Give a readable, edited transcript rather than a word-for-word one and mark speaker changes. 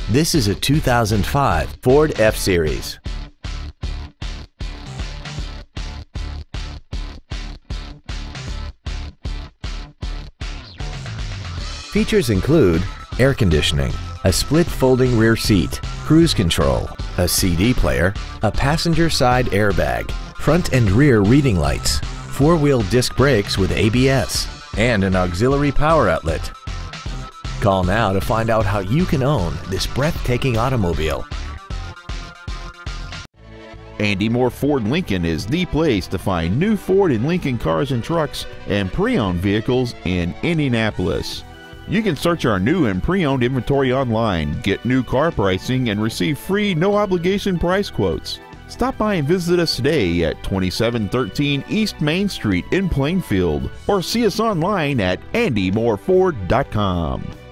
Speaker 1: This is a 2005 Ford F-Series. Features include air conditioning, a split folding rear seat, cruise control, a CD player, a passenger side airbag, front and rear reading lights, four-wheel disc brakes with ABS, and an auxiliary power outlet. Call now to find out how you can own this breathtaking automobile.
Speaker 2: Andy Mohr Ford Lincoln is the place to find new Ford and Lincoln cars and trucks and pre-owned vehicles in Indianapolis. You can search our new and pre-owned inventory online, get new car pricing, and receive free no-obligation price quotes. Stop by and visit us today at 2713 East Main Street in Plainfield, or see us online at andymohrford.com.